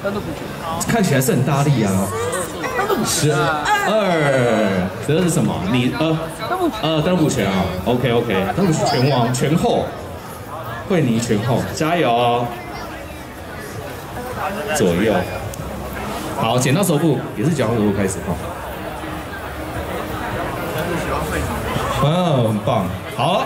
看起来是很大力啊。12是什么？你登陆拳啊 ，OK， 登陆拳王拳后，惠妮拳后，加油哦！左右，好，剪刀手部也是剪刀手部开始哈。很棒，好。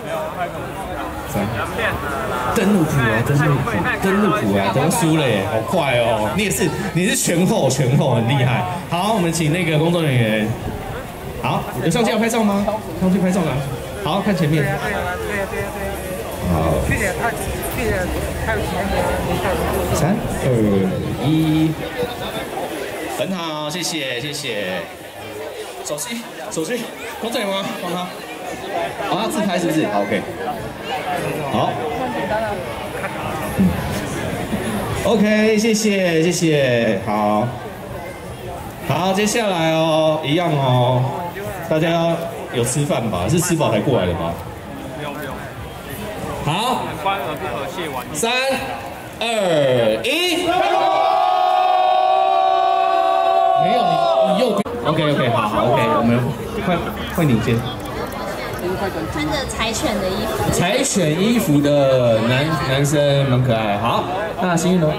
登陆谱啊，登陆谱啊，都输了耶，好快哦！你是拳后，很厉害。好，我们请那个工作人员，好，有相机要拍照吗？上去拍照啦。好看前面。好。谢谢还有3、2、1，很好，谢谢。手机，工作人员吗？帮他。要自拍是不是 ？OK。好。OK， 谢谢，好，接下来哦，一样哦，大家有吃饭吧？是吃饱才过来的吧？不用。好，3、2、1，没有你右边 ，OK， 好 ，OK， 我们快领先。 穿着柴犬的衣服， 柴犬衣服的男生蛮可爱。好，那幸运呢？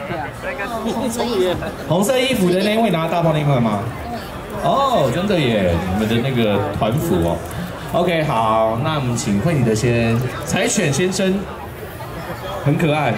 红色衣服的那位拿大炮那块吗？哦，真的耶，你们的那个团服哦。OK， 好，那我们请惠妮的先，柴犬先生，很可爱。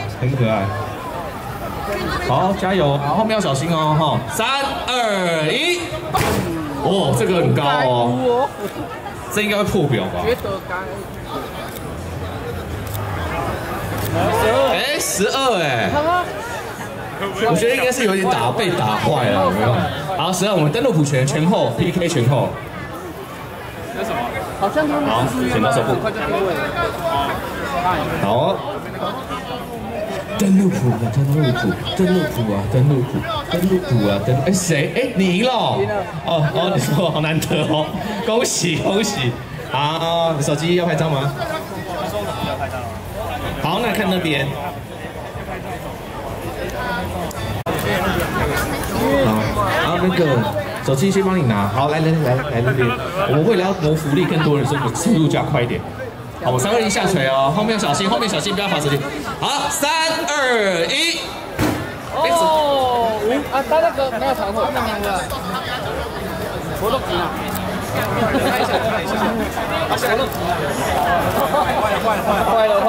好，加油，好，后面要小心哦，哈。3、2、1，哦，这个很高哦。这应该会破表吧？觉得该。12哎，我觉得应该是有点被打坏了，有没有？好，12，我们登陆谱拳后 PK 拳后。有什么？好像好，剪刀手部。好。登陆谱啊！谁？你赢了哦！你说好难得哦，恭喜！好，你手机要拍照吗？好，那看那边。好，然后那个手机先帮你拿。好，来那边。我们为了要谋福利，更多人，所以我们速度加快一点。好，我3、2、1下垂哦，后面小心，不要滑手机。好，3、2、1。 他那个没有长腿，活动机啊。看一下。坏了。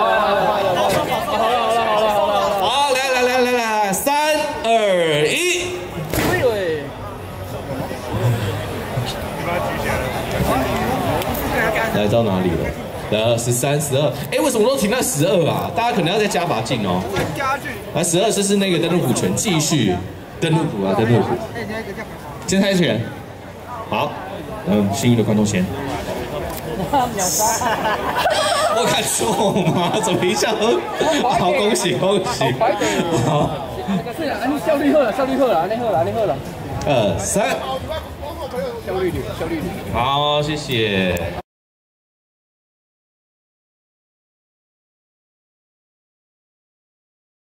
好，来，3、2、1。来到哪里了？13、12。为什么都停在12啊？大家可能要再加把劲哦。来，12是那个登陆谱拳，继续登陆谱。先猜拳。好，幸运的观众先。我看错吗？怎么一下？好，恭喜！好。 效率好了，你好了。 2、3。效率。好，谢谢。